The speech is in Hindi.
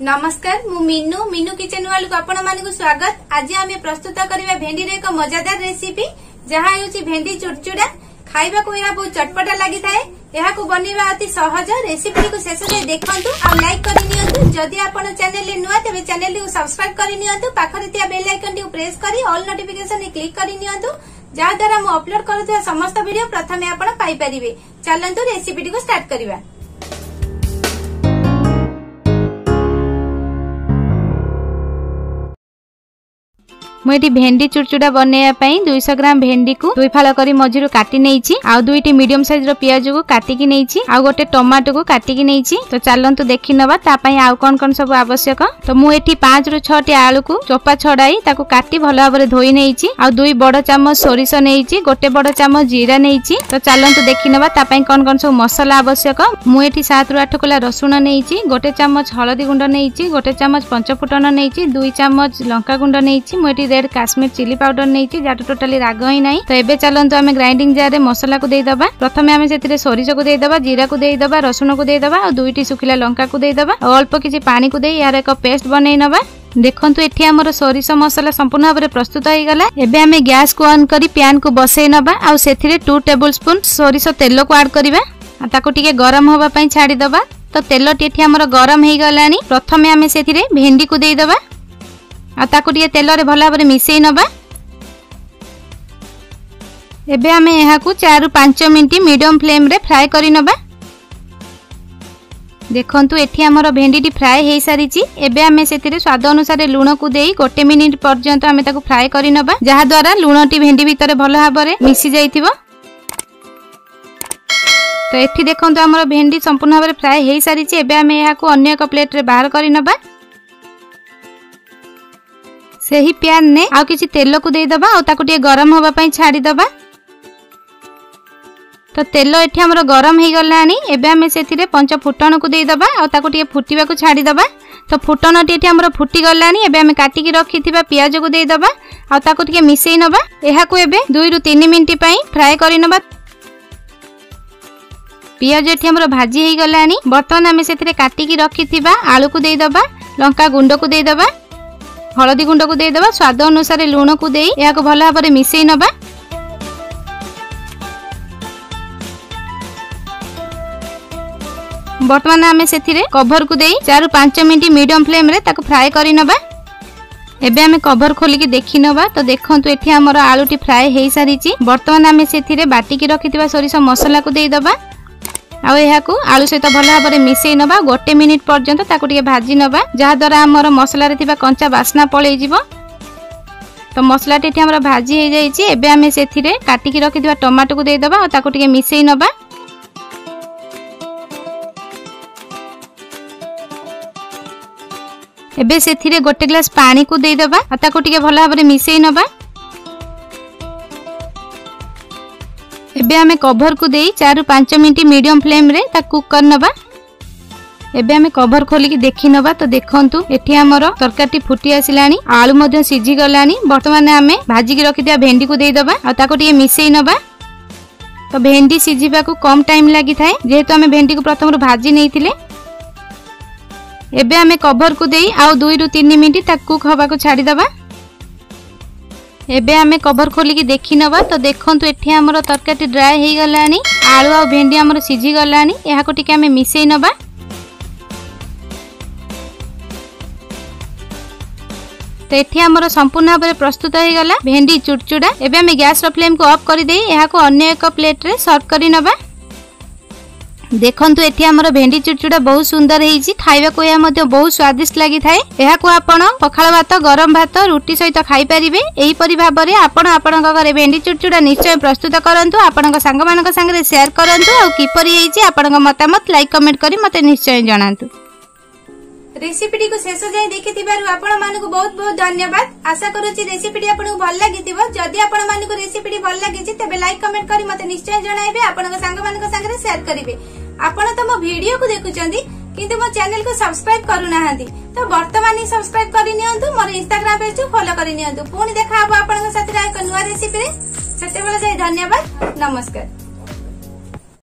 नमस्कार मु मीनू मीनू किचन वाल को आपण मानकु स्वागत। आज आम प्रस्तुत करबा भेंडी रे एक मजादार रेसिपी जहाँ होची भेंडी चुड़चुड़ा। खाइबा को यह बहुत चटपटा लगी थाए। यह को बनेबा अति सहज। रेसिपी को शेष जाए देखंतु और लाइक करि नियंतु। जदि आपण चैनल रे नुआ तबे चैनल को सब्सक्राइब करि नियंतु। पाखरे तिया बेल आइकन टी प्रेस करी ऑल नोटिफिकेशन क्लिक करि नियंतु जहा द्वारा मु अपलोड करूଥିବା समस्त वीडियो प्रथमे आपण पाई परिबे। चलंतु रेसिपी को स्टार्ट करिबा। मुझे भेंडी चुड़चुड़ा बनवाई 200 ग्राम भेंडी को 2 फाल कर मझिरु काटी नहीं आ 2टी मीडियम साइज पियाज को काटिकी नहीं आ गोटे टमाटो को काटिकी नहीं। तो चलतु देखी नवा आउ कौन कौन सब आवश्यक। तो मुझे 5 ରୁ 6 टी आलू को चोपा छड़ाई ताको काटी भल भाव धोई नहीं आ 2 बड़ चामच सोरिष नहीं गोटे बड़ चामच जीरा नहीं। तो चलतु देखी नवा कौन कौन सब मसला आवश्यक। मुझे 7 ରୁ 8 कोला रसुण नहीं गोटे चामच हलदी गुंड नहीं गोटे चामच पंचफुटन नहीं 2 चामच लंका गुंड नहीं मुझे रेड काश्मीर चिली पाउडर नहीं जहाँ टोटाली राग ही ना। तो एबे चलतु आम ग्राइंडिंग जार मसला को देदबा। प्रथमे आम से सोरिष को देदबा जीरा को देदबा रसुण को देदबा और 2टी सुखिला लंका को देदबा और अल्प किसी पानी को दे यार एक पेस्ट बनई नबा। देखंतु एठी हमर सोरिष मसला संपूर्ण भाव प्रस्तुत हो गला। एबे आमे गैस को ऑन करी पैन को बसई नबा और सेथिरे 2 टेबलस्पून सोरिष तेल को ऐड करबा आ ताको टिके गरम होबा पई छाडी दबा। तो तेल टी हमर गरम हो गलानी। प्रथमे आमे सेथिरे भेंडी को देई दबा आ ताको टिके तेल रे भल भाव मिसई नबा। एबे आमे एहा को 4 ରୁ 5 मिनिट मीडियम फ्लेम रे फ्राई करी नबा। देखंतु एठी हमर भेंडी फ्राई हो सारी। एबे आमे सेतिरे स्वाद अनुसार लूण को देई 1 मिनिट पर्यंत आमे ताको फ्राई करी नबा जहा द्वारा लूण टी भेंडी भीतर भल भाव मिसी जाइथिबो। तो एठी देखंतु हमर भेंडी संपूर्ण भाव फ्राई हो सारी। एबे आमे एहा को अन्य एक प्लेट रे बाहर करी नबा। सेही पैन ने आउ किछि तेल को देई दबा और ताको टिके गरम होबा पई छाडी दबा। तो तेल एठी हमर गरम हो गलानी। एबे हमें सेथिरे पंच फुटण को देई दबा और ताको टिके फुटीबा को छाडी दबा। तो फुटण एठी हमर फुटी गलानी। एबे हमें काटी की रखिथिबा पियाज को देई दबा और ताको टिके मिसई नबा। एहा को एबे 2 ରୁ 3 मिनिट पई फ्राई करी नबा। पियाज एठी हमर भाजी हो गलानी। बर्तमान हमें सेथिरे काटी की रखिथिबा आलू को देई दबा लंका गुंड को देई दबा हलदी गुंड को देदबा स्वाद अनुसार लूण को देई या को भल भाव मिसई नबा। वर्तमान आमे सेथिरे कवर को देई 4 ରୁ 5 मिनिट मीडियम फ्लेम रे ताको फ्राई करी नबा। एबे आमे कवर खोली के देखि नबा। तो देखंतु एठी हमर आलूटी फ्राई हो सारी। वर्तमान आमे सेथिरे बाटी की रखिथिबा सोरिष मसला को देई दबा आउ एहा को आलू सहित भल भाव मिसई नबा। 1 मिनिट पर्यंत ताको टिके भाजी नबा जहा द्वारा हमर मसला रे थिबा कंचा बास्ना पळेई जिवो। तो मसला टी हमर भाजी हो जाईची। एबे आमे सेथिरे काटी की रखिथिबा टमाटो को देई दबा और ताको टिके मिसई नबा। एबे सेथिरे 1 ग्लास पानी को देई दबा और ताको टिके भल भाव मिसई नबा। एबे हमें कवर को देई 4 ରୁ 5 मिनिट मीडियम फ्लेम रे ता कुक कर नबा। एबे हमें कवर खोली की देखि नबा। तो देखंतु एठी हमर तरकारी फुटी आसिलानी आलू मध्य सिझी गलानी। वर्तमान हमें भाजी की रखिदिया भेंडी को देई दबा और ताको टिके मिसई नबा। तो भेंडी सिझिबा को कम टाइम लागि थाए जेहेतु हमें भेंडी को प्रथम रो भाजी नैथिले। एबे हमें कवर को देई आउ 2 ରୁ 3 मिनिट ता कुक होबा को छाडी दबा। एबे हमें कवर खोली की देखि नबा। तो देखंतु एठी हमर तरकारी ड्राई हो गलानी आलू आ भेंडी हमर सिझी गलानी। एहा को टिके हमें मिसई नबा। तो एठी हमर संपूर्ण भाव प्रस्तुत हो गला भेंडी चुड़चुड़ा। एबे हमें गैस रो फ्लेम को ऑफ करि देई एहा को अन्य एक प्लेट रे सर्व करि नबा। देखंतु एठी हमर भेंडी चुड़चुड़ा बहुत सुंदर हेइची। खाइबा को या मध्ये बहुत स्वादिष्ट लागि थाए। एहा को आपण पखाल भात गरम भात रुटी सहित खाई परिबे। एही परि भाबरे आपण आपणक घरे भेंडी चुड़चुड़ा निश्चय प्रस्तुत करंतु। आपणक संग मानक संगे शेयर करंतु और किपरि हेइची आपणक मतामत लाइक कमेंट करी मते निश्चय जणांतु। रेसिपी को शेष जाए देखिथिबारु आपण मानकु बहुत बहुत धन्यवाद। आशा करूची रेसिपी आपनको भल लागिथिबो। जदि आपण मानकु रेसिपी भल लागिछि तबे लाइक कमेंट करी मते निश्चय जणाइबे। आपणक संग मानक संगे शेयर करिवे। आपण त मो वीडियो को देखुचंदी किंतु मो चैनल को सब्सक्राइब करू नाहंती। तो वर्तमान ही सब्सक्राइब करि नियंतु। मोर इंस्टाग्राम पेज को फॉलो करि नियंतु। पुणी देखा हबो आपनक साथी एक नुवा रेसिपी रे। सेते बेला जाय धन्यवाद। नमस्कार।